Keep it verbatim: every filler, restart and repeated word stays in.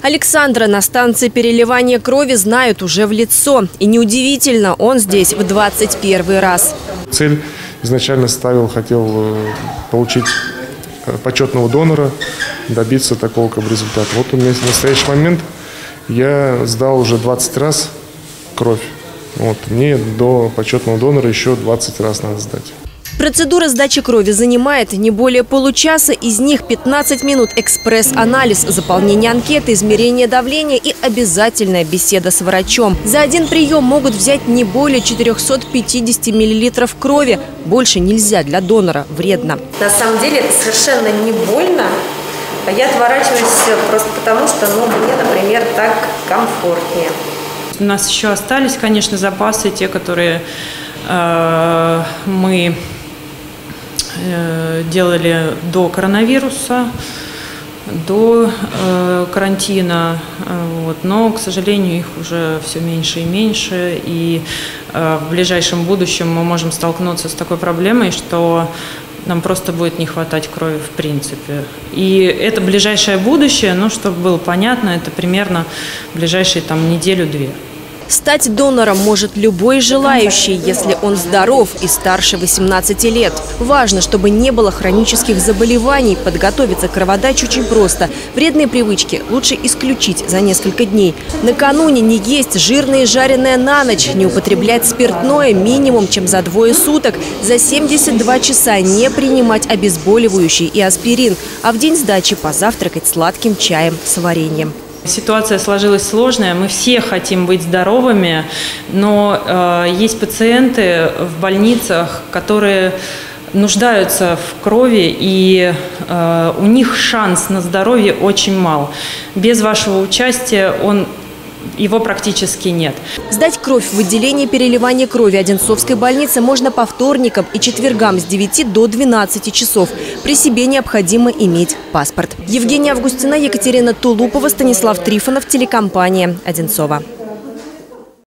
Александра на станции переливания крови знают уже в лицо. И неудивительно, он здесь в двадцать первый раз. Цель изначально ставил, хотел получить почетного донора, добиться такого как бы результата. Вот у меня в настоящий момент я сдал уже двадцать раз кровь. Вот, мне до почетного донора еще двадцать раз надо сдать. Процедура сдачи крови занимает не более получаса, из них пятнадцать минут экспресс-анализ, заполнение анкеты, измерение давления и обязательная беседа с врачом. За один прием могут взять не более четырёхсот пятидесяти миллилитров крови. Больше нельзя, для донора вредно. На самом деле это совершенно не больно. Я отворачиваюсь просто потому, что ну, мне, например, так комфортнее. У нас еще остались, конечно, запасы, те, которые э, мы э, делали до коронавируса, до э, карантина. Вот. Но, к сожалению, их уже все меньше и меньше. И э, в ближайшем будущем мы можем столкнуться с такой проблемой, что нам просто будет не хватать крови в принципе. И это ближайшее будущее, ну, чтобы было понятно, это примерно ближайшие там неделю-две. Стать донором может любой желающий, если он здоров и старше восемнадцати лет. Важно, чтобы не было хронических заболеваний. Подготовиться к кроводаче очень просто. Вредные привычки лучше исключить за несколько дней. Накануне не есть жирное и жареное на ночь, не употреблять спиртное минимум, чем за двое суток. За семьдесят два часа не принимать обезболивающий и аспирин, а в день сдачи позавтракать сладким чаем с вареньем. Ситуация сложилась сложная, мы все хотим быть здоровыми, но э, есть пациенты в больницах, которые нуждаются в крови, и э, у них шанс на здоровье очень мал. Без вашего участия он... его практически нет. Сдать кровь в отделении переливания крови Одинцовской больницы можно по вторникам и четвергам с девяти до двенадцати часов. При себе необходимо иметь паспорт. Евгения Августина, Екатерина Тулупова, Станислав Трифонов, телекомпания «Одинцова».